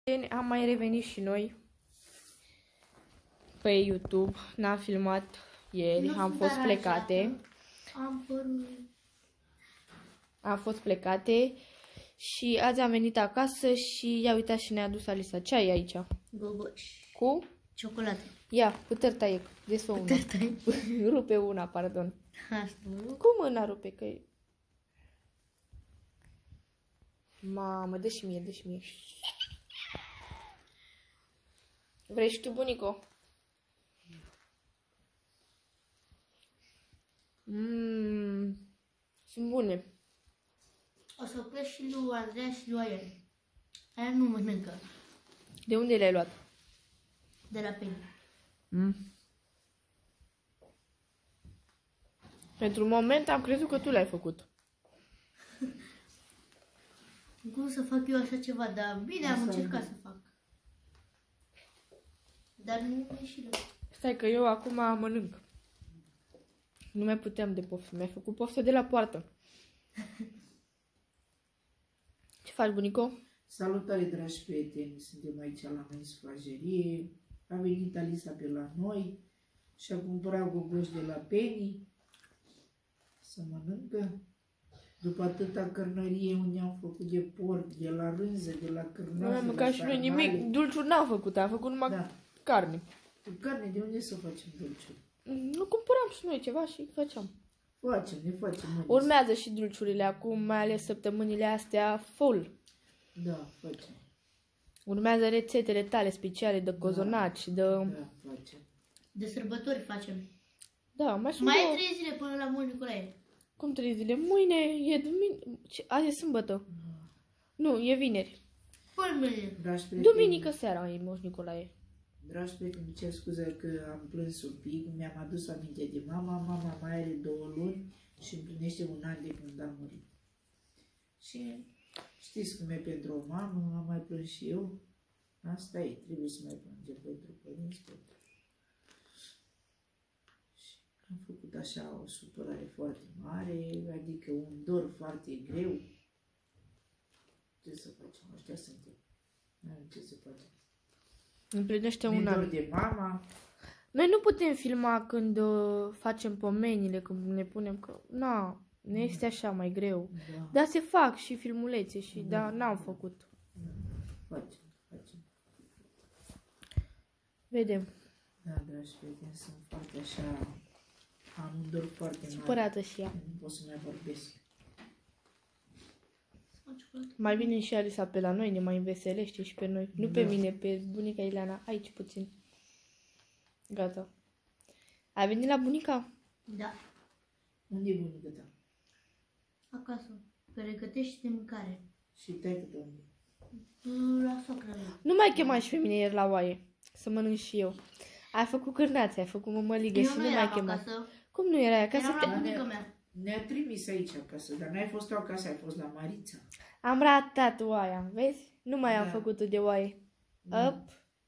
Am mai revenit și noi pe YouTube. N-am filmat ieri, am fost plecate. Am fost plecate și azi am venit acasă și ia uitați și ne-a adus Alisa. Ce ai aici? Gogoși. Cu? Ciocolată. Ia, puter taie. Des-o una. Rupe una, pardon. Cu mâna rupe, că e... Mamă, dă și mie, dă și mie. Vrei și tu, bunico? Sunt bune. O să plec și lui Andreea și lui Aia. Aia nu mănâncă. De unde le-ai luat? De la Penny. Pentru un moment am crezut că tu le-ai făcut. Cum să fac eu așa ceva? Dar bine, am încercat să fac. Dar nu e și rău. Stai că eu acum mănânc. Nu mai puteam de poftă. Mi-ai făcut poftă de la poartă. Ce faci, bunico? Salutare, dragi prieteni! Suntem aici la noi în sufragerie. A venit Alisa pe la noi și a cumpărat gogoși de la Penny să mănâncă. După atâta cărnărie unde am făcut de porc, de la rânză, de la cârnați, Nu am mâncat și noi nimic. Dulciuri n-am făcut, am făcut numai carne. Cu carne, de unde să facem dulciuri? Nu cumpăram și noi ceva și făceam. Ne facem. Urmează și dulciurile acum, mai ales săptămânile astea full. Da, facem. Urmează rețetele tale speciale de cozonaci, de... Da, facem. De sărbători facem. Da, mai sunt Mai două... 3 zile până la Moș Nicolae. Cum 3 zile? Mâine e duminică... Azi e sâmbătă. Nu, e vineri. Până mâine. Dragi prieteni, Duminică seara e Moș Nicolae. Dragi prieteni, cer scuze că am plâns un pic, mi-am adus aminte de mama. Mama mai are 2 luni și împlinește 1 an de când a murit. Și știți cum e pentru o mamă, am mai plâns și eu. Asta e, trebuie să mai plângem pentru părinți. Și am făcut așa o supărare foarte mare, adică un dor foarte greu. Ce să facem? Ăștia suntem. Nu avem ce să facem. Împlinește un Mi-e an. dor de mama. Noi nu putem filma când facem pomenile, când ne punem că... Na, ne este așa mai greu. Da. Dar se fac și filmulețe și dar n-am făcut. Facem. Vedem. Da, dragi prieteni, sunt foarte așa, am un dor foarte mare. Supărată și ea. Nu pot să mai vorbesc. Mai vine și Alisa pe la noi, ne mai înveselește și pe noi. Nu pe mine, pe bunica Ileana. Aici puțin. Gata. Ai venit la bunica? Da. Unde e bunica ta? Acasă. Pregătește de mâncare. Și taică de unde? La socră mea. Nu mai chema și pe mine ieri la oaie. Să mănânc și eu. Ai făcut cârnați, ai făcut mămăligă Eu și nu nu mai eram chema. acasă. Cum nu erai acasă? Eram la bunica mea. Ne-a trimis aici acasă, dar n-ai fost tu acasă, ai fost la Marița. Am ratat oaia, vezi? Nu mai am Da. făcut-o de oaie. Da. Up.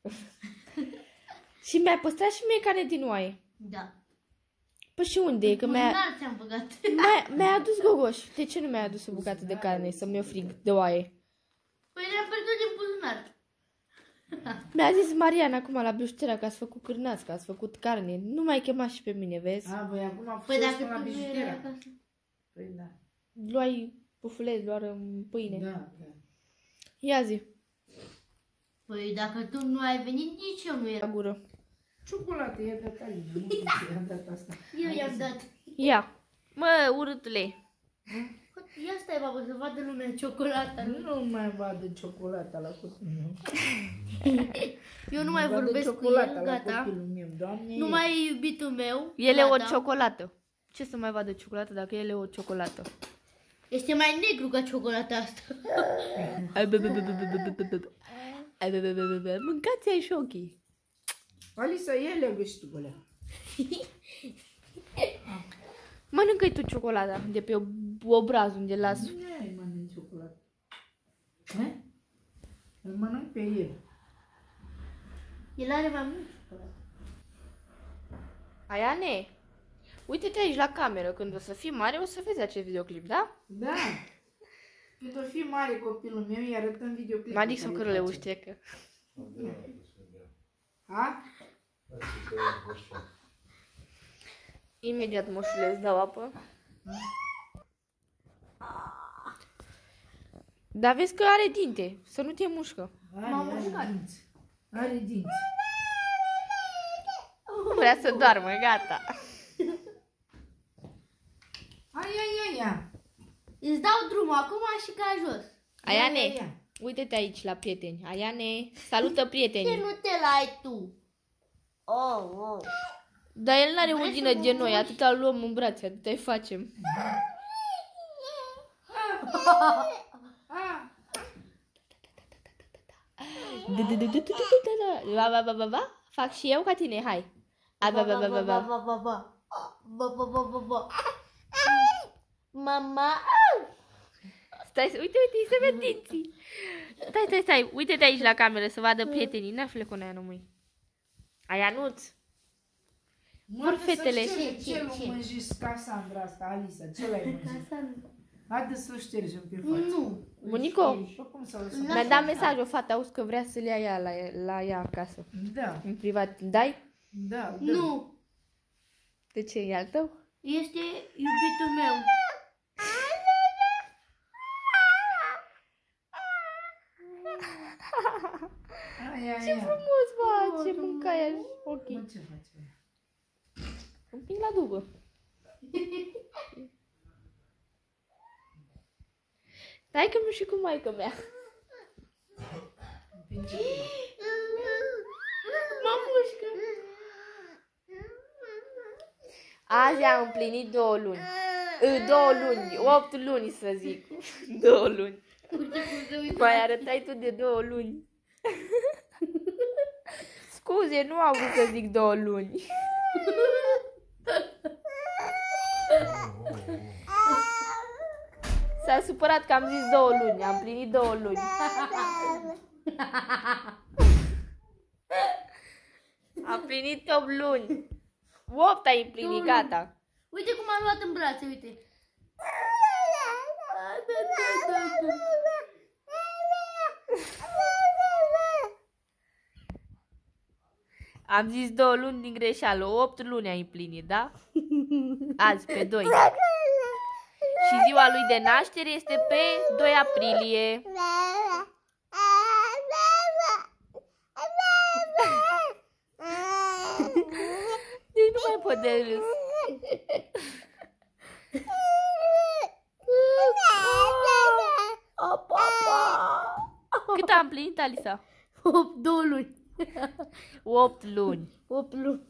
Și mi-ai păstrat și mie carne din oaie. Da. Păi și unde e? Că Buzunar ți-am băgat. mi-ai adus gogoș. De ce nu mi-ai adus o bucată de carne să-mi o frig de oaie? Păi le-am pierdut din buzunar. Mi-a zis Mariana acum la bijuteria că ați făcut cârnați, că ați făcut carne. Nu mai chema și pe mine, vezi? A, voi acum am Păi fost dacă la tu nu erai bijutera. acasă. Păi da. Luai pufuleți, doar pâine. Da. Ia zi. Păi dacă tu nu ai venit, nici eu nu La eram. gură. Ciocolată, i-a dat Alina, nu știu ce i-a dat asta. Eu i-am dat. Ia. Mă, urâtule. Ia stai, babă, să vadă lumea ciocolata. Nu mai vadă ciocolata la copilul meu. Eu nu mai Vadă vorbesc cu ciocolata el, la gata. copilul meu, Doamne. Nu mai e iubitul meu. El e o gata. ciocolată. Ce să mai vadă ciocolată dacă el e o ciocolată? Este mai negru ca ciocolata asta. Mâncați ai și ochii. Alisa, ia leagă și tu gălea. Mănâncă-i tu ciocolata de pe obraz unde las. Nu ai mănânc ciocolată. Îl mănânc pe el. El are mai mult ciocolată. Aiane, uite-te aici la cameră. Când o să fii mare, o să vezi acest videoclip, da? Da. Când o fi mare copilul meu, îi arătăm videoclipul. Mă adic socărule uștecă. Ha? Imediat, moșule, îți dau apă. Dar vezi că are dinte, să nu te mușcă. Are dinți. Are dinți. Vrea să doarmă, gata. Ai. Îți dau drumul acum și ca jos. Aiane, uite-te aici la prieteni. Aiane, salută Ce prietenii. nu te lai tu? Oh. Dar el n-are udină de noi, atâta îl luăm în brațe, atâta îi facem. Ba. Fac și eu ca tine, hai. Ba. Mama. Stai, uite, îi se văd dinții. Stai, uite-te aici la cameră să vadă prietenii. N-afle cu aia numai. Aianuț. Vor fetele. Ce l-a mânjit Cassandra asta, Alisa? Ce l-ai mânjit? Haide să o ștergem pe față. Nu. Bunico, Cum să o lăsăm? mi-a dat mesaj o fată, auzi că vrea să-l ia ea la ea acasă. Da. În privat, îl dai? Da. Nu. De ce, e al tău? Este iubitul meu. Ai. Ce frumos face, mâncaia în ochii. Mă, ce faci? Împing la dubă. Stai că și cu maică mea. Mă mușcă. Azi am împlinit 2 luni. 2 luni, 8 luni să zic. 2 luni. Mai arătai tu de 2 luni. Scuze, nu au vrut să zic 2 luni. S-a supărat că am zis 2 luni, am plinit 2 luni. Am plinit 8 luni. 8 ai împlinit, gata. Uite cum am luat în brațe, uite. Am zis 2 luni din greșeală, 8 luni ai împlinit, da? Azi, pe 2. Și ziua lui de naștere este pe 2 aprilie. Deci nu mai pot de râs. Cât am împlinit, Alisa? 2 luni. 8 luni. 8 luni.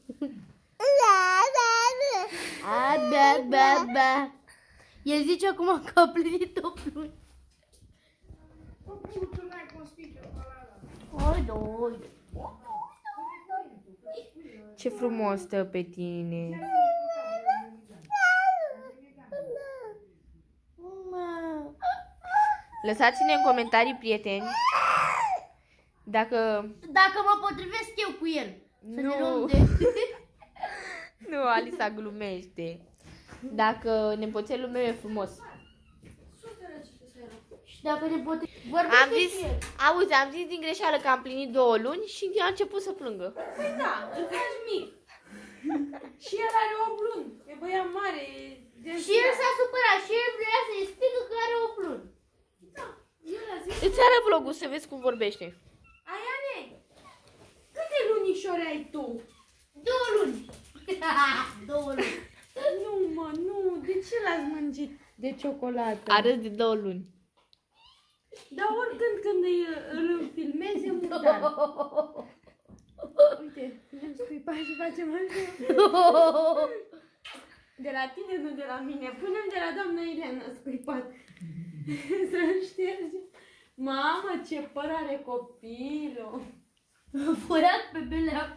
Ba. El zice acum că a plinit 8 luni. Ce frumos stă pe tine. Lăsați-ne în comentarii, prieteni, dacă mă potrivesc eu cu el. Să ne luăm nu, de... nu, Alisa glumește. Dacă nepoțelul meu e frumos. Și dacă ne potrivesc... Am zis, auzi, am zis din greșeală că am plinit 2 luni și a început să plângă. Păi da, îl faci mic. Și el are 8 luni. E băiat mare. Și el s-a supărat și el vrea să-i strică că are 8 luni. Da, el a zis. Îți arăt vlogul să vezi cum vorbește. Aiane, câte lunișori ai tu? 2 luni. 2 luni. Nu, mă, nu. De ce l-ați mângit de ciocolată? Arăt de 2 luni. Dar oricând când îl filmezi, e murdar. Uite, ne-am scuipat și facem așa. De la tine, nu de la mine. Punem de la doamna Ileana scuipat. Să-l ștergem. Mamă, ce păr are copilul. Furat pe belea.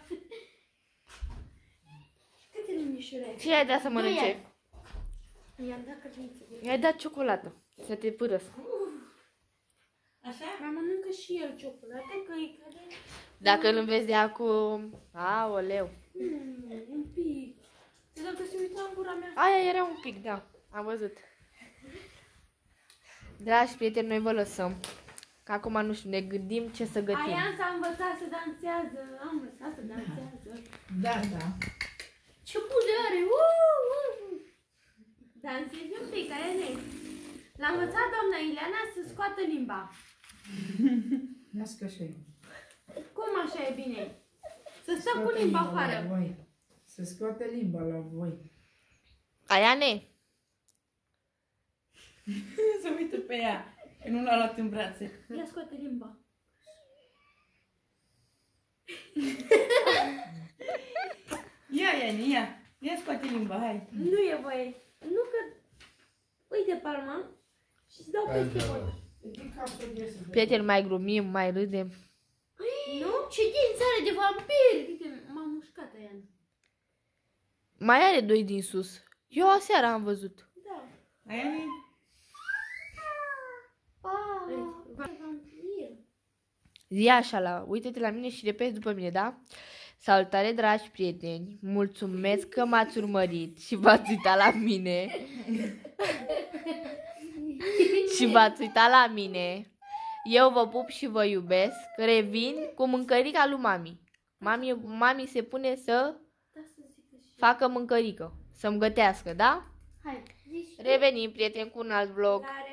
Câte lunișori ai? Ce i-ai dat să mănânce? I-am dat cărniță. I-ai dat ciocolată. Să te pârăsc. Așa? Mai mănâncă și el ciocolată, că îi crede... Dacă îl înveți de acum... Aoleu. Un pic. Dacă se uita în gura mea. Aia era un pic, da. Am văzut. Dragi prieteni, noi vă lăsăm. Că acum nu știu, ne gândim ce să gătim. Aian s-a învățat să dansează. Am învățat să dansează. Da. Ce buze are! Dansezi un pic, Aiane. L-a învățat doamna Ileana să scoată limba. Las că așa e. Cum așa e bine? Să stă cu limba afară. Voi. Să scoată limba la voi. Aiane, Se uită pe ea. Că nu l-a luat în brațe. Ia scoate limba. Ia, Iani, ia. Ia scoate limba, hai. Nu e voie. Nu că... Uite palma și îți dau peste voi. prieteni, mai glumim, mai râdem. Nu? Ce dinți are de vampir! Uite, m-am mușcat, Aian. Mai are 2 din sus. Eu aseară am văzut. Da. Iani, Vampir. Zi așa uite-te la mine și repezi după mine, da? Salutare, dragi prieteni! Mulțumesc că m-ați urmărit și v-ați uitat la mine. Și v-ați uitat la mine. Eu vă pup și vă iubesc. Revin cu mâncărica lui mami. Mami se pune să facă mâncărică. Să-mi gătească, da? Hai, zici. Revenim, prieteni, cu un alt vlog. La